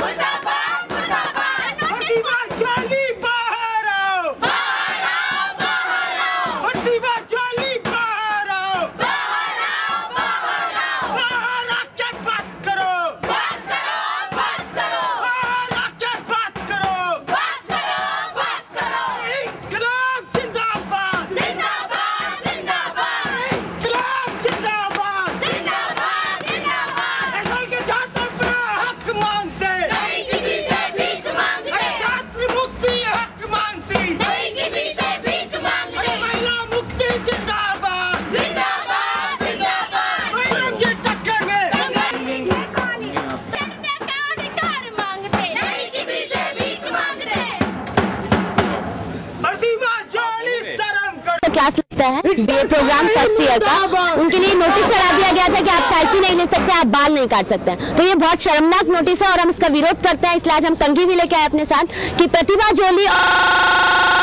Class लगता है BA program first year का, उनके लिए नोटिस चढ़ा दिया गया था कि आप सेल्फी नहीं ले सकते, आप बाल नहीं काट सकते हैं। तो ये बहुत शर्मनाक नोटिस है और हम इसका विरोध करते हैं। इसलिए आज हम कंघी भी लेके आए अपने साथ कि प्रतिभा जोली